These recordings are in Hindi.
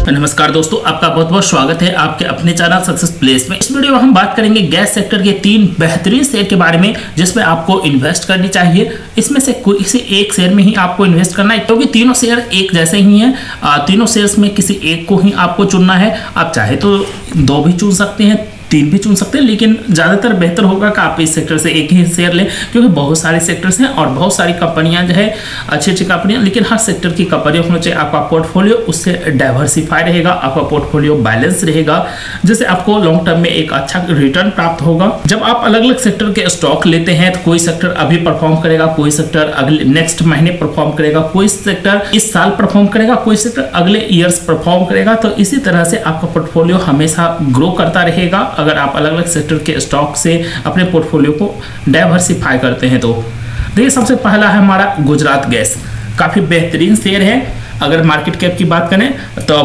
नमस्कार दोस्तों, आपका बहुत बहुत स्वागत है आपके अपने चैनल सक्सेस प्लेस में। इस वीडियो में हम बात करेंगे गैस सेक्टर के 3 बेहतरीन शेयर के बारे में जिसमें आपको इन्वेस्ट करनी चाहिए। इसमें से किसी एक शेयर में ही आपको इन्वेस्ट करना है क्योंकि तीनों शेयर एक जैसे ही हैं। तीनों शेयर्स में किसी एक को ही आपको चुनना है। आप चाहे तो 2 भी चुन सकते हैं, 3 भी चुन सकते हैं, लेकिन ज़्यादातर बेहतर होगा कि आप इस सेक्टर से एक ही शेयर लें क्योंकि बहुत सारे सेक्टर्स हैं और बहुत सारी कंपनियां जो है अच्छी अच्छी कंपनियां, लेकिन हर सेक्टर की कंपनी होना चाहिए। आपका पोर्टफोलियो उससे डाइवर्सिफाई रहेगा, आपका पोर्टफोलियो बैलेंस रहेगा, जिससे आपको लॉन्ग टर्म में एक अच्छा रिटर्न प्राप्त होगा। जब आप अलग अलग सेक्टर के स्टॉक लेते हैं तो कोई सेक्टर अभी परफॉर्म करेगा, कोई सेक्टर अगले नेक्स्ट महीने परफॉर्म करेगा, कोई सेक्टर इस साल परफॉर्म करेगा, कोई सेक्टर अगले ईयर्स परफॉर्म करेगा। तो इसी तरह से आपका पोर्टफोलियो हमेशा ग्रो करता रहेगा अगर आप अलग अलग सेक्टर के स्टॉक से अपने पोर्टफोलियो को डाइवर्सिफाई करते हैं। तो देखिए, सबसे पहला है हमारा गुजरात गैस। काफ़ी बेहतरीन शेयर है। अगर मार्केट कैप की बात करें तो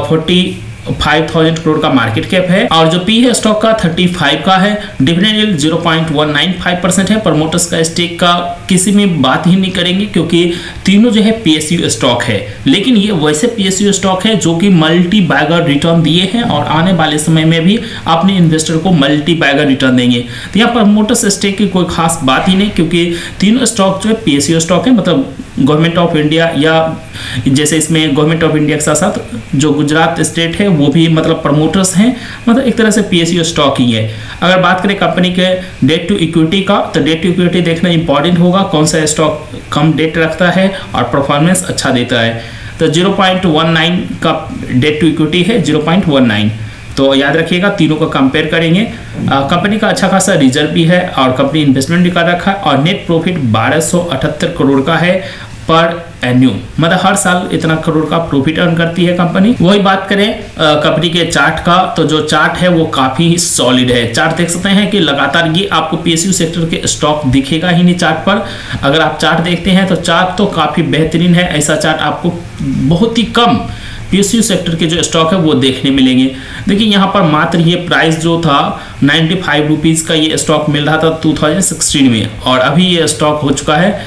45,000 करोड़ का मार्केट कैप है और जो पी है स्टॉक का 35 का है। डिविडेंड यील्ड 0.195% है। प्रमोटर्स का स्टेक का किसी में बात ही नहीं करेंगे क्योंकि तीनों जो है पीएसयू स्टॉक है, लेकिन ये वैसे पीएसयू स्टॉक है जो कि मल्टी बैगर रिटर्न दिए हैं और आने वाले समय में भी अपने इन्वेस्टर को मल्टी बैगर रिटर्न देंगे। तो यहाँ प्रमोटर्स स्टेक की कोई खास बात ही नहीं क्योंकि तीनों स्टॉक जो है पीएसयू स्टॉक है, मतलब गवर्नमेंट ऑफ इंडिया, या जैसे इसमें गवर्नमेंट ऑफ इंडिया के साथ साथ जो गुजरात स्टेट है वो भी मतलब प्रमोटर्स हैं, मतलब एक तरह से पीएसयू स्टॉक ही है। अगर बात करें कंपनी के डेट टू इक्विटी का तो डेट टू इक्विटी देखना इंपॉर्टेंट होगा, कौन सा स्टॉक कम डेट रखता है और परफॉर्मेंस अच्छा देता है। तो 0.19 का डेट टू इक्विटी है, 0.19। तो याद रखिएगा, तीनों को कंपेयर करेंगे। कंपनी का अच्छा खासा रिजर्व भी है और कंपनी इन्वेस्टमेंट भी कर रखा है और नेट प्रॉफिट 1278 करोड़ का है पर एन्यूम, मतलब हर साल इतना करोड़ का प्रॉफिट अर्न करती है कंपनी। वही बात करें कंपनी के चार्ट का तो जो चार्ट है वो काफ़ी सॉलिड है। चार्ट देख सकते हैं कि लगातार ये आपको पीएसयू सेक्टर के स्टॉक दिखेगा ही नहीं चार्ट पर। अगर आप चार्ट देखते हैं तो चार्ट तो काफ़ी बेहतरीन है। ऐसा चार्ट आपको बहुत ही कम पीएसयू सेक्टर के जो स्टॉक है वो देखने मिलेंगे। देखिए यहाँ पर मात्र ये प्राइस जो था 95 रुपीज़ का ये स्टॉक मिल रहा था 2016 में और अभी ये स्टॉक हो चुका है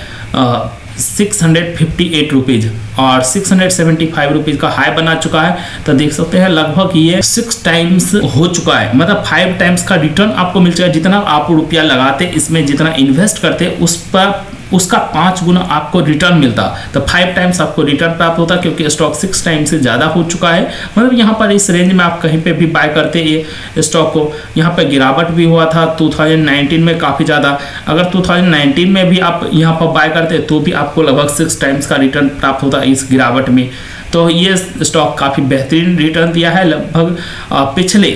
658 रुपीज़ और 675 रुपीज़ का हाई बना चुका है। तो देख सकते हैं लगभग ये 6 टाइम्स हो चुका है, मतलब 5 टाइम्स का रिटर्न आपको मिल जाएगा। जितना आप रुपया लगाते इसमें, जितना इन्वेस्ट करते उस पर उसका 5 गुना आपको रिटर्न मिलता। तो 5 टाइम्स आपको रिटर्न प्राप्त होता क्योंकि स्टॉक 6 टाइम्स से ज़्यादा हो चुका है। मतलब यहाँ पर इस रेंज में आप कहीं पे भी बाय करते ये स्टॉक को। यहाँ पर गिरावट भी हुआ था 2019 में काफ़ी ज़्यादा। अगर 2019 में भी आप यहाँ पर बाय करते तो भी आपको लगभग 6 टाइम्स का रिटर्न प्राप्त होता इस गिरावट में। तो ये स्टॉक काफ़ी बेहतरीन रिटर्न दिया है। लगभग पिछले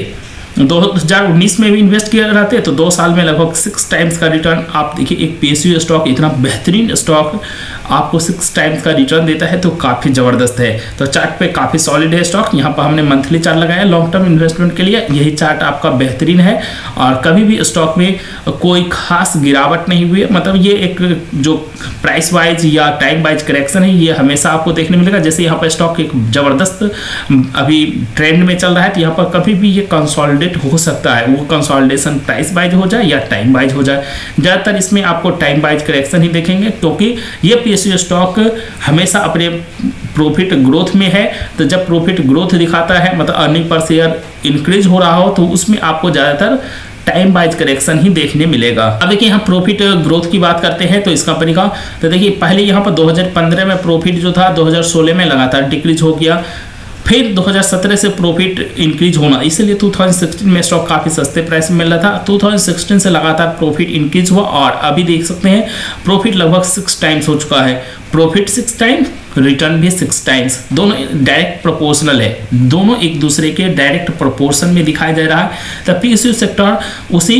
2019 में भी इन्वेस्ट किया रहते तो 2 साल में लगभग 6 टाइम्स का रिटर्न। आप देखिए, एक पीएसयू स्टॉक, इतना बेहतरीन स्टॉक आपको 6 टाइम्स का रिटर्न देता है तो काफ़ी ज़बरदस्त है। तो चार्ट पे काफ़ी सॉलिड है स्टॉक। यहाँ पर हमने मंथली चार्ट लगाया लॉन्ग टर्म इन्वेस्टमेंट के लिए। यही चार्ट आपका बेहतरीन है और कभी भी स्टॉक में कोई खास गिरावट नहीं हुई है। मतलब ये एक जो प्राइस वाइज या टाइम वाइज करेक्शन है ये हमेशा आपको देखने मिलेगा। जैसे यहाँ पर स्टॉक एक ज़बरदस्त अभी ट्रेंड में चल रहा है तो यहाँ पर कभी भी ये कंसोलिडेट हो सकता है। वो कंसोलिडेशन प्राइस वाइज हो जाए या टाइम वाइज हो जाए। ज़्यादातर इसमें आपको टाइम वाइज करेक्शन ही देखेंगे क्योंकि ये पीएसयू स्टॉक हमेशा अपने प्रॉफिट ग्रोथ में है। तो जब प्रॉफिट ग्रोथ दिखाता है, मतलब अर्निंग पर शेयर इंक्रीज हो रहा हो, तो उसमें आपको ज़्यादातर टाइम वाइज करेक्शन ही देखने मिलेगा। अब देखिए, यहाँ प्रॉफिट ग्रोथ की बात करते हैं तो इस कंपनी का तो देखिए, पहले यहाँ पर 2015 में प्रॉफिट जो था 2016 में लगातार डिक्रीज हो गया, फिर 2017 से प्रॉफिट इंक्रीज होना, इसलिए 2016 में स्टॉक काफ़ी सस्ते प्राइस में मिल रहा था। 2016 से लगातार प्रॉफिट इंक्रीज हुआ और अभी देख सकते हैं प्रॉफिट लगभग 6 टाइम्स हो चुका है। प्रॉफिट 6 टाइम्स, रिटर्न भी 6 टाइम्स, दोनों डायरेक्ट प्रोपोर्शनल है, दोनों एक दूसरे के डायरेक्ट प्रोपोर्शन में दिखाई दे रहा है। तो पीएसयू सेक्टर उसी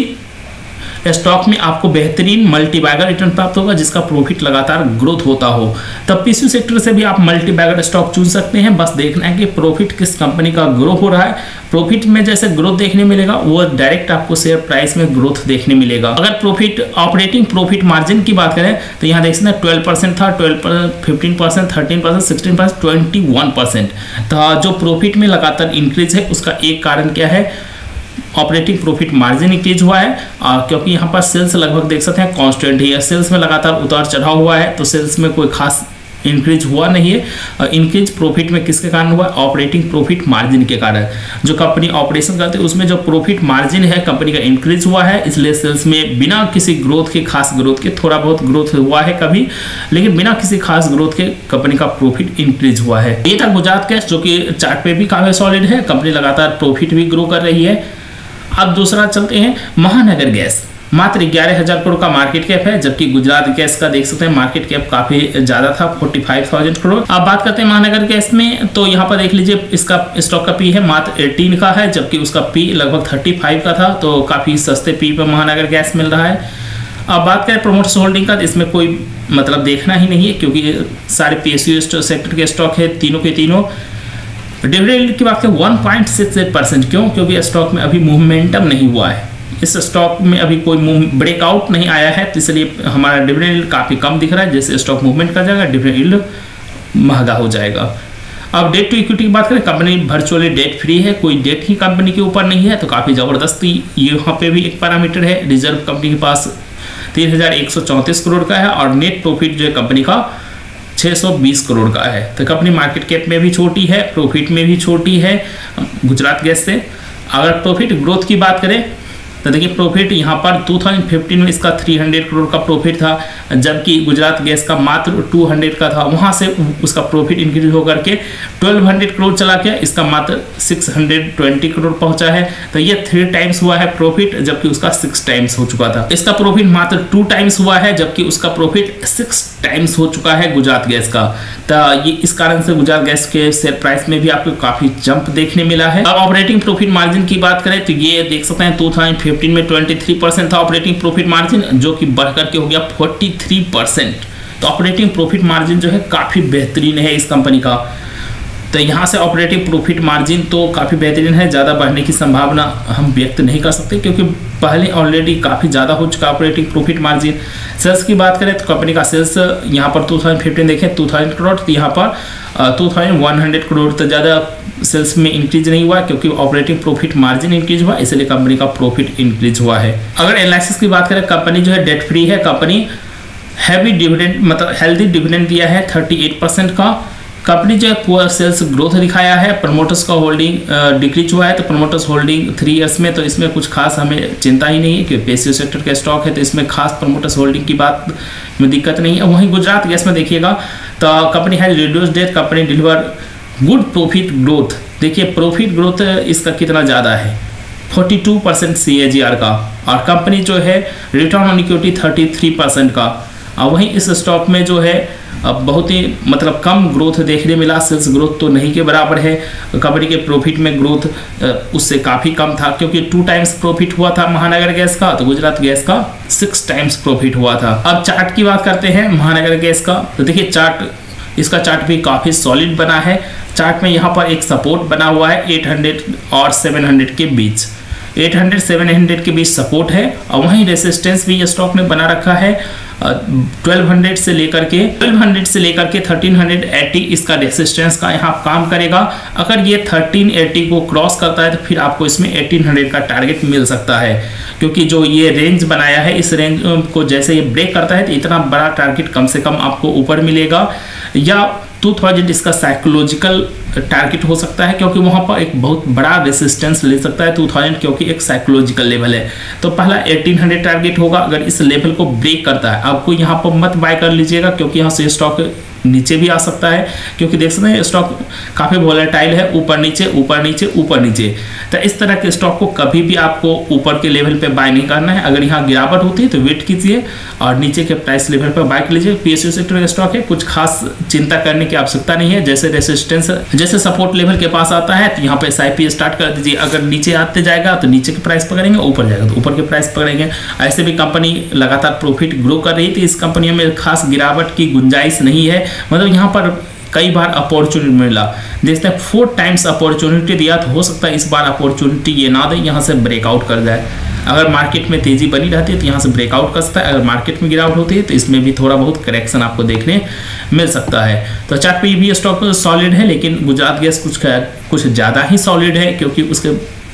स्टॉक में आपको बेहतरीन मल्टी बैगर रिटर्न प्राप्त होगा जिसका प्रॉफिट लगातार ग्रोथ होता हो। तब पीएसयू सेक्टर से भी आप मल्टी बैगर स्टॉक चुन सकते हैं। बस देखना है कि प्रॉफिट किस कंपनी का ग्रो हो रहा है। प्रॉफिट में जैसे ग्रोथ देखने मिलेगा वो डायरेक्ट आपको शेयर प्राइस में ग्रोथ देखने मिलेगा। अगर प्रॉफिट ऑपरेटिंग प्रॉफिट मार्जिन की बात करें तो यहाँ देख सकते हैं 12% था, 12%, 15%, 13%, 16%, 21%। तो जो प्रॉफिट में लगातार इंक्रीज है उसका एक कारण क्या है, ऑपरेटिंग प्रॉफिट मार्जिन इंक्रीज हुआ है क्योंकि यहाँ पर सेल्स लगभग देख सकते हैं कांस्टेंट ही है। सेल्स में लगातार उतार चढ़ाव हुआ है तो सेल्स में कोई खास इंक्रीज हुआ नहीं है। इंक्रीज प्रॉफिट में किसके कारण हुआ? ऑपरेटिंग प्रॉफिट मार्जिन के कारण। जो कंपनी ऑपरेशन करती है उसमें जो प्रॉफिट मार्जिन है कंपनी का इंक्रीज हुआ है, इसलिए सेल्स में बिना किसी ग्रोथ के, खास ग्रोथ के, थोड़ा बहुत ग्रोथ हुआ है कभी, लेकिन बिना किसी खास ग्रोथ के कंपनी का प्रॉफिट इंक्रीज हुआ है। ये था गुजरात गैस, जो कि चार्ट पे भी काफी सॉलिड है, कंपनी लगातार प्रॉफिट भी ग्रो कर रही है। अब दूसरा चलते हैं महानगर गैस। मात्र 11,000 करोड़ का मार्केट कैप है, जबकि गुजरात गैस का देख सकते हैं मार्केट कैप काफी ज्यादा था, 45,000 करोड़। अब बात करते हैं महानगर गैस में, तो यहाँ पर देख लीजिए इसका स्टॉक का पी है मात्र 18 का है, जबकि उसका पी लगभग 35 का था, तो काफी सस्ते पी पर महानगर गैस मिल रहा है। अब बात करें प्रोमोटर्स होल्डिंग का, तो इसमें कोई मतलब देखना ही नहीं है, क्योंकि सारे पीएसयू सेक्टर के स्टॉक है, तीनों के तीनों। डिविडेंड की बात करें 1.68%, क्यों? क्योंकि स्टॉक में अभी मूवमेंटम नहीं हुआ है, इस स्टॉक में अभी कोई ब्रेकआउट नहीं आया है, तो इसलिए हमारा डिविडेंड काफी कम दिख रहा है। जैसे स्टॉक मूवमेंट कर जाएगा डिविडेंड महंगा हो जाएगा। अब डेट टू इक्विटी की बात करें, कंपनी वर्चुअली डेट फ्री है, कोई डेट ही कंपनी के ऊपर नहीं है, तो काफी जबरदस्त यहाँ पे भी एक पैरामीटर है। रिजर्व कंपनी के पास 3,134 करोड़ का है, और नेट प्रॉफिट जो है कंपनी का 620 करोड़ का है। तो कंपनी मार्केट कैप में भी छोटी है, प्रॉफिट में भी छोटी है गुजरात गैस से। अगर प्रॉफिट ग्रोथ की बात करें तो देखिए प्रॉफिट यहाँ पर 2015 में इसका 300 करोड़ का प्रॉफिट था, जबकि गुजरात गैस का मात्र 200 का था। वहाँ से उसका प्रॉफिट इंक्रीज होकर के 1200 करोड़ चला गया, इसका मात्र 620 करोड़ पहुंचा है। तो ये 3 टाइम्स हुआ है प्रॉफिट, जबकि उसका 6 टाइम्स हो चुका था। इसका प्रॉफिट मात्र 2 टाइम्स हुआ है, जबकि उसका प्रॉफिट 6 टाइम्स हो चुका है गुजरात गैस का। तो ये इस कारण से गुजरात गैस के शेयर प्राइस में भी आपको काफी जंप देखने मिला है। अब ऑपरेटिंग प्रॉफिट मार्जिन की बात करें तो ये देख सकते हैं 2015 में 23% था ऑपरेटिंग प्रॉफिट मार्जिन, जो कि बढ़कर के हो गया 43%। तो ऑपरेटिंग प्रॉफिट मार्जिन जो है काफी बेहतरीन है इस कंपनी का। तो यहाँ से ऑपरेटिंग प्रॉफिट मार्जिन तो काफ़ी बेहतरीन है, ज़्यादा बढ़ने की संभावना हम व्यक्त नहीं कर सकते, क्योंकि पहले ऑलरेडी काफ़ी ज़्यादा हो चुका ऑपरेटिंग प्रॉफिट मार्जिन। सेल्स की बात करें तो कंपनी का सेल्स यहाँ पर 2015 देखें 2000 करोड़, तो यहाँ पर 2100 करोड़, तो ज़्यादा सेल्स में इंक्रीज नहीं हुआ, क्योंकि ऑपरेटिंग प्रॉफिट मार्जिन इंक्रीज हुआ, इसलिए कंपनी का प्रॉफिट इंक्रीज हुआ है। अगर एनालिसिस की बात करें, कंपनी जो है डेट फ्री है, कंपनी हैवी डिविडेंड मतलब हेल्दी डिविडेंड दिया है 38% का। कंपनी जो है पुअर सेल्स ग्रोथ दिखाया है, प्रमोटर्स का होल्डिंग डिक्रीज हुआ है, तो प्रमोटर्स होल्डिंग 3 ईयर्स में, तो इसमें कुछ खास हमें चिंता ही नहीं है, क्योंकि पीएसयू सेक्टर का स्टॉक है, तो इसमें खास प्रमोटर्स होल्डिंग की बात में दिक्कत नहीं है। वहीं गुजरात गैस में देखिएगा तो company has reduced debt, company deliver good profit growth. देखिए प्रॉफिट ग्रोथ इसका कितना ज़्यादा है, 42% CAGR का, और कंपनी जो है रिटर्न ऑन इक्विटी 33% का। और वहीं इस स्टॉक में जो है बहुत ही मतलब कम ग्रोथ देखने मिला, सेल्स ग्रोथ तो नहीं के बराबर है। कंपनी के प्रॉफिट में ग्रोथ उससे काफ़ी कम था, क्योंकि 2 टाइम्स प्रॉफिट हुआ था महानगर गैस का, तो गुजरात गैस का 6 टाइम्स प्रॉफिट हुआ था। अब चार्ट की बात करते हैं महानगर गैस का, तो देखिए चार्ट, इसका चार्ट भी काफ़ी सॉलिड बना है। चार्ट में यहाँ पर एक सपोर्ट बना हुआ है 800 और 700 के बीच, 800-700 के बीच सपोर्ट है, और वहीं रेसिस्टेंस भी ये स्टॉक ने बना रखा है 1200 से लेकर के 1380 इसका रेसिस्टेंस का यहाँ काम करेगा। अगर ये 1380 को क्रॉस करता है तो फिर आपको इसमें 1800 का टारगेट मिल सकता है, क्योंकि जो ये रेंज बनाया है इस रेंज को जैसे ये ब्रेक करता है तो इतना बड़ा टारगेट कम से कम आपको ऊपर मिलेगा, या 2000 इसका साइकोलॉजिकल टारगेट हो सकता है, क्योंकि वहाँ पर एक बहुत बड़ा रेसिस्टेंस ले सकता है 2000, क्योंकि एक साइकोलॉजिकल लेवल है। तो पहला 1800 टारगेट होगा, अगर इस लेवल को ब्रेक करता है आपको यहाँ पर मत बाय कर लीजिएगा, क्योंकि यहाँ से स्टॉक नीचे भी आ सकता है, क्योंकि देख सकते हैं स्टॉक काफ़ी वोलेटाइल है, ऊपर नीचे ऊपर नीचे ऊपर नीचे। तो इस तरह के स्टॉक को कभी भी आपको ऊपर के लेवल पे बाय नहीं करना है। अगर यहाँ गिरावट होती है तो वेट कीजिए और नीचे के प्राइस लेवल पर बाय कर लीजिए। पीएसयू सेक्टर का स्टॉक है, कुछ खास चिंता करने की आवश्यकता नहीं है। जैसे रेसिस्टेंस जैसे सपोर्ट लेवल के पास आता है तो यहाँ पे SIP स्टार्ट कर दीजिए। अगर नीचे आते जाएगा तो नीचे के प्राइस पकड़ेंगे, ऊपर जाएगा तो ऊपर के प्राइस पकड़ेंगे। ऐसे भी कंपनी लगातार प्रॉफिट ग्रो कर रही थी, इस कंपनी में खास गिरावट की गुंजाइश नहीं है। मतलब यहाँ पर कई बार अपॉर्चुनिटी मिला, देखते हैं 4 टाइम्स अपॉर्चुनिटी दिया, तो हो सकता है इस बार अपॉर्चुनिटी ये ना दे, यहाँ से ब्रेकआउट कर जाए। अगर मार्केट में तेजी बनी रहती है तो यहाँ से ब्रेकआउट कर सकता है, अगर मार्केट में गिरावट होती है तो इसमें भी थोड़ा बहुत करेक्शन आपको देखने मिल सकता है। तो चार्ट पे भी स्टॉक सॉलिड है, लेकिन गुजरात गैस कुछ ज़्यादा ही सॉलिड है, क्योंकि उसके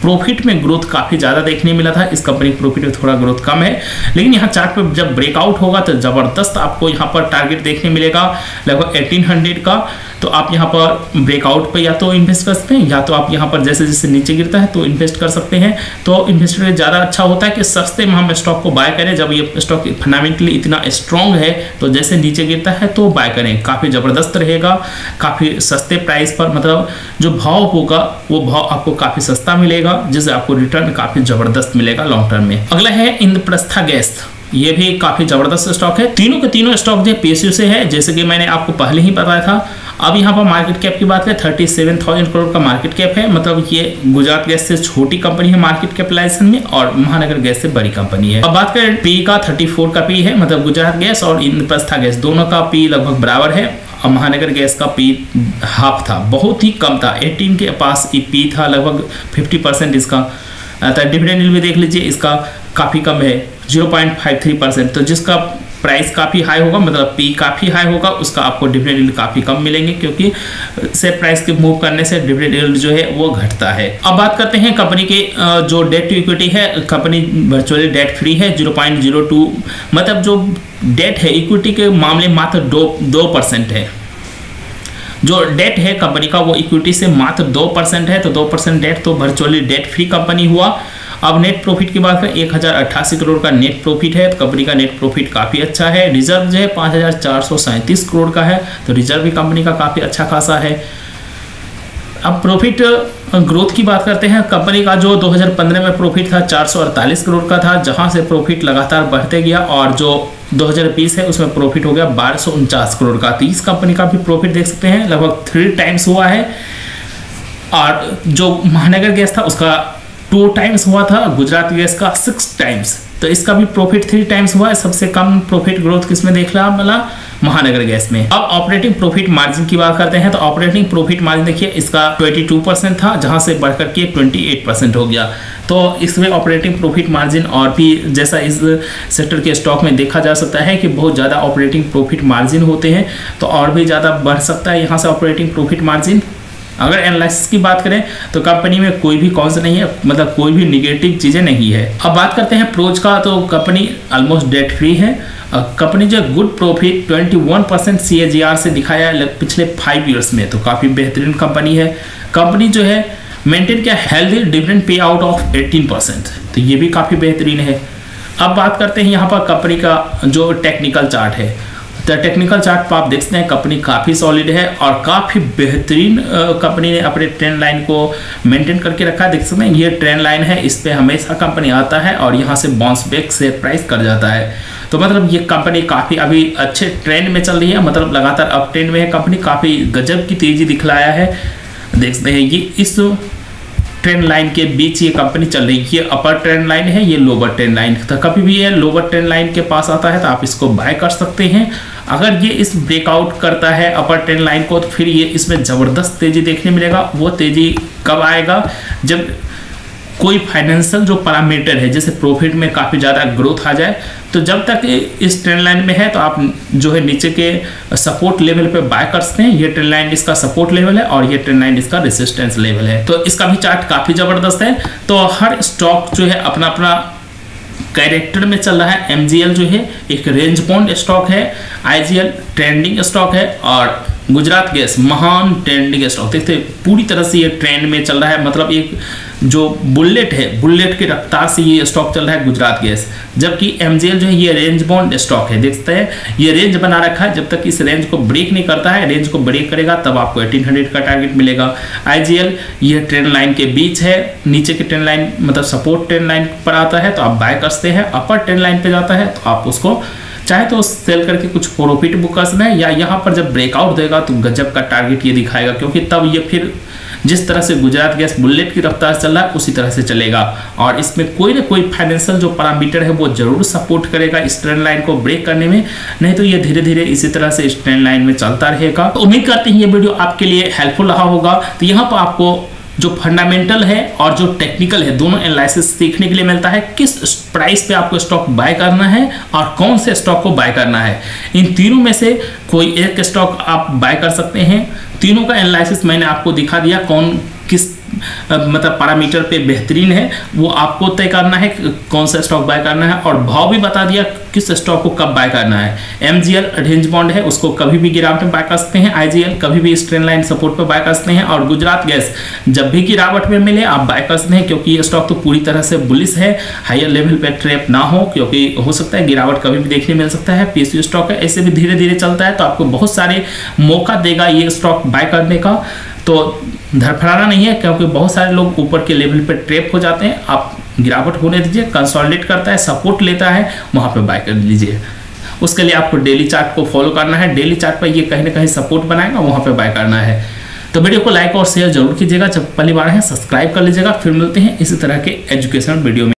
प्रॉफिट में ग्रोथ काफ़ी ज़्यादा देखने मिला था, इस कंपनी की प्रॉफिट में थोड़ा ग्रोथ कम है, लेकिन यहाँ चार्ट पे जब ब्रेकआउट होगा तो ज़बरदस्त आपको यहाँ पर टारगेट देखने मिलेगा लगभग 1800 का। तो आप यहाँ पर ब्रेकआउट पे या तो इन्वेस्ट कर सकते हैं, या तो आप यहाँ पर जैसे जैसे नीचे गिरता है तो इन्वेस्ट कर सकते हैं। तो इन्वेस्टर ज़्यादा अच्छा होता है कि सस्ते में हम स्टॉक को बाय करें, जब ये स्टॉक फंडामेंटली इतना स्ट्रॉन्ग है तो जैसे नीचे गिरता है तो बाय करें, काफ़ी ज़बरदस्त रहेगा, काफ़ी सस्ते प्राइस पर, मतलब जो भाव होगा वो भाव आपको काफ़ी सस्ता मिलेगा, जिससे आपको रिटर्न काफ़ी ज़बरदस्त मिलेगा लॉन्ग टर्म में। अगला है इंद्रप्रस्थ गैस, ये भी काफ़ी ज़बरदस्त स्टॉक है। तीनों के तीनों स्टॉक जो PSU से है, जैसे कि मैंने आपको पहले ही बताया था। अब यहाँ पर मार्केट कैप की बात करें 37,000 करोड़ का मार्केट कैप है, मतलब ये गुजरात गैस से छोटी कंपनी है मार्केट कैपिटलाइजेशन में, और महानगर गैस से बड़ी कंपनी है। अब बात करें पी का 34 का पी है, मतलब गुजरात गैस और इंद्रप्रस्थ गैस दोनों का पी लगभग बराबर है। और महानगर गैस का पी हाफ था, बहुत ही कम था, 18 के पास पी था, लगभग 50% इसका। डिविडेंड यील्ड भी देख लीजिए, इसका काफ़ी कम है 0.53%। तो जिसका प्राइस काफ़ी हाई होगा, मतलब पी काफ़ी हाई होगा, उसका आपको डिविडेंड यील्ड काफ़ी कम मिलेंगे, क्योंकि से प्राइस के मूव करने से डिविडेंड यील्ड जो है वो घटता है। अब बात करते हैं कंपनी के जो डेट टू इक्विटी है, कंपनी वर्चुअली डेट फ्री है 0.02, मतलब जो डेट है इक्विटी के मामले मात्र 2% है। जो डेट है कंपनी का वो इक्विटी से मात्र 2% है, तो 2% डेट, तो वर्चुअली डेट फ्री कंपनी हुआ। अब नेट प्रॉफिट की बात करें 1088 करोड़ का नेट प्रॉफिट है, तो कंपनी का नेट प्रॉफिट काफ़ी अच्छा है। रिजर्व जो है 5437 करोड़ का है, तो रिजर्व भी कंपनी का काफ़ी अच्छा खासा है। अब प्रॉफिट ग्रोथ की बात करते हैं, कंपनी का जो 2015 में प्रॉफिट था 448 करोड़ का था, जहां से प्रॉफिट लगातार बढ़ते गया, और जो 2020 है उसमें प्रॉफिट हो गया 1249 करोड़ का। तो इस कंपनी का भी प्रॉफिट देख सकते हैं लगभग 3 टाइम्स हुआ है, और जो महानगर गैस था उसका 2 टाइम्स हुआ था, गुजरात गैस का 6 टाइम्स। तो इसका भी प्रॉफिट 3 टाइम्स हुआ है। सबसे कम प्रॉफिट ग्रोथ किसमें देख रहा मिला? महानगर गैस में। अब ऑपरेटिंग प्रॉफिट मार्जिन की बात करते हैं, तो ऑपरेटिंग प्रॉफिट मार्जिन देखिए इसका 22% था, जहां से बढ़कर के 28% हो गया। तो इसमें ऑपरेटिंग प्रॉफिट मार्जिन और भी जैसा इस सेक्टर के स्टॉक में देखा जा सकता है कि बहुत ज़्यादा ऑपरेटिंग प्रॉफिट मार्जिन होते हैं, तो और भी ज़्यादा बढ़ सकता है यहाँ से ऑपरेटिंग प्रॉफिट मार्जिन। अगर एनालिसिस की बात करें तो कंपनी में कोई भी कॉन्स नहीं है, मतलब कोई भी निगेटिव चीज़ें नहीं है। अब बात करते हैं प्रोज का, तो कंपनी ऑलमोस्ट डेट फ्री है। कंपनी जो गुड प्रॉफिट 21% CAGR से दिखाया है पिछले 5 ईयर्स में, तो काफ़ी बेहतरीन कंपनी है। कंपनी जो है मेंटेन किया healthy dividend pay out of 18%, तो ये भी काफ़ी बेहतरीन है। अब बात करते हैं यहाँ पर कंपनी का जो टेक्निकल चार्ट है, तो टेक्निकल चार्ट पर आप देख सकते हैं कंपनी काफ़ी सॉलिड है और काफ़ी बेहतरीन कंपनी ने अपने ट्रेंड लाइन को मेंटेन करके रखा है। देख सकते हैं ये ट्रेंड लाइन है, इस पे हमेशा कंपनी आता है और यहाँ से बाउंस बैक शेयर प्राइस कर जाता है। तो मतलब ये कंपनी काफ़ी अभी अच्छे ट्रेंड में चल रही है, मतलब लगातार अप ट्रेंड में है कंपनी, काफ़ी गजब की तेज़ी दिखलाया है। देख सकते हैं ये इस ट्रेंड लाइन के बीच ये कंपनी चल रही है, ये अपर ट्रेंड लाइन है, ये लोअर ट्रेंड लाइन। तो कभी भी ये लोअर ट्रेंड लाइन के पास आता है तो आप इसको बाय कर सकते हैं। अगर ये इस ब्रेकआउट करता है अपर ट्रेंड लाइन को, तो फिर ये इसमें ज़बरदस्त तेज़ी देखने मिलेगा। वो तेज़ी कब आएगा? जब कोई फाइनेंशियल जो पैरामीटर है, जैसे प्रॉफिट में काफ़ी ज़्यादा ग्रोथ आ जाए। तो जब तक इस ट्रेंड लाइन में है तो आप जो है नीचे के सपोर्ट लेवल पे बाय कर सकते हैं। ये ट्रेंड लाइन इसका सपोर्ट लेवल है और ये ट्रेंड लाइन इसका रेजिस्टेंस लेवल है। तो इसका भी चार्ट काफ़ी ज़बरदस्त है। तो हर स्टॉक जो है अपना अपना कैरेक्टर में चल रहा है। MGL जो है एक रेंज बाउंड स्टॉक है, IGL ट्रेंडिंग स्टॉक है, और गुजरात गैस महान ट्रेंडिंग स्टॉक। देखते पूरी तरह से ये ट्रेंड में चल रहा है, मतलब एक जो बुलेट है, बुलेट की रफ्तार से ये स्टॉक चल रहा है गुजरात गैस। जबकि MGL जो है ये रेंज बाउंड स्टॉक है, देखते हैं ये रेंज बना रखा है। जब तक इस रेंज को ब्रेक नहीं करता है, रेंज को ब्रेक करेगा तब आपको 1800 का टारगेट मिलेगा। IGL ये ट्रेंड लाइन के बीच है, नीचे के ट्रेंड लाइन मतलब सपोर्ट ट्रेंड लाइन पर आता है तो आप बाय कर सकते हैं। अपर ट्रेंड लाइन पे जाता है तो आप उसको चाहे तो सेल करके कुछ प्रॉफिट बुक कर सकते हैं, या यहाँ पर जब ब्रेकआउट देगा तो गजब का टारगेट ये दिखाएगा, क्योंकि तब ये फिर जिस तरह से गुजरात गैस बुलेट की रफ्तार चल रहा है उसी तरह से चलेगा। और इसमें कोई ना कोई फाइनेंशियल जो पैरामीटर है वो जरूर सपोर्ट करेगा इस ट्रेंड लाइन को ब्रेक करने में, नहीं तो ये धीरे धीरे इसी तरह से इस ट्रेंड लाइन में चलता रहेगा। तो उम्मीद करते हैं ये वीडियो आपके लिए हेल्पफुल रहा होगा। तो यहाँ पर आपको जो फंडामेंटल है और जो टेक्निकल है दोनों एनालिसिस सीखने के लिए मिलता है। किस प्राइस पे आपको स्टॉक बाय करना है और कौन से स्टॉक को बाय करना है, इन तीनों में से कोई एक स्टॉक आप बाय कर सकते हैं। तीनों का एनालिसिस मैंने आपको दिखा दिया, कौन किस मतलब पैरामीटर पे बेहतरीन है, वो आपको तय करना है कौन सा स्टॉक बाय करना है, और भाव भी बता दिया किस स्टॉक को कब बाय करना है। MGL रेंज बॉन्ड है, उसको कभी भी गिरावट में बाय कर सकते हैं, IGL कभी भी ट्रेंड लाइन सपोर्ट पे बाय कर सकते हैं, और गुजरात गैस जब भी गिरावट में मिले आप बाय कर सकते हैं, क्योंकि ये स्टॉक तो पूरी तरह से बुलिश है, हायर लेवल पे ट्रैप ना हो, क्योंकि हो सकता है गिरावट कभी भी देखने मिल सकता है। PSU स्टॉक है, ऐसे भी धीरे धीरे चलता है, तो आपको बहुत सारे मौका देगा ये स्टॉक बाय करने का, तो धड़फड़ाना नहीं है, क्योंकि बहुत सारे लोग ऊपर के लेवल पे ट्रैप हो जाते हैं। आप गिरावट होने दीजिए, कंसोलिडेट करता है, सपोर्ट लेता है, वहां पे बाय कर लीजिए। उसके लिए आपको डेली चार्ट को फॉलो करना है, डेली चार्ट पर ये कहीं ना कहीं सपोर्ट बनाएगा, वहां पे बाय करना है। तो वीडियो को लाइक और शेयर जरूर कीजिएगा, जब पहली बार है सब्सक्राइब कर लीजिएगा। फिर मिलते हैं इसी तरह के एजुकेशनल वीडियो में।